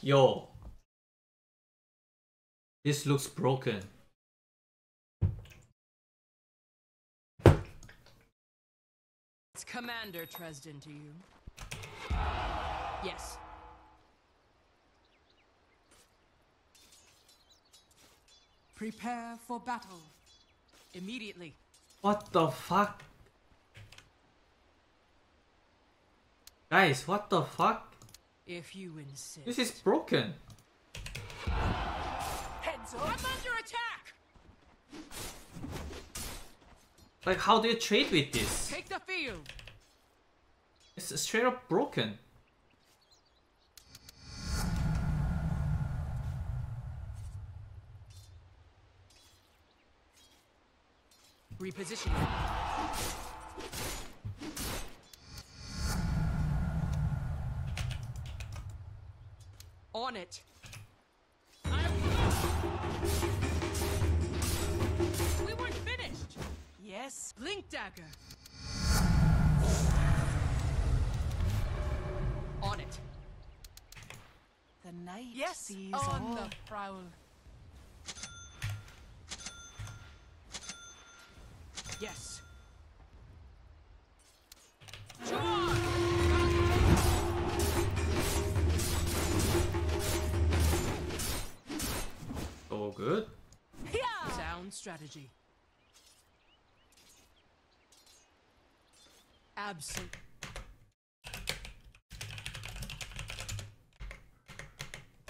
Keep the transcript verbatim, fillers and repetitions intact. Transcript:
Yo. This looks broken. It's Commander Tresden to you. Yes. Prepare for battle. Immediately. What the fuck? Guys, what the fuck? If you insist. This is broken. Heads up. I'm under attack. Like, how do you trade with this? Take the field. It's straight up broken. Repositioning. On it. We weren't finished. Yes. Blink dagger. On it. The night Yes. sees On all. the prowl. Yes. Charge! So good. Yeah. Sound strategy. Absolute.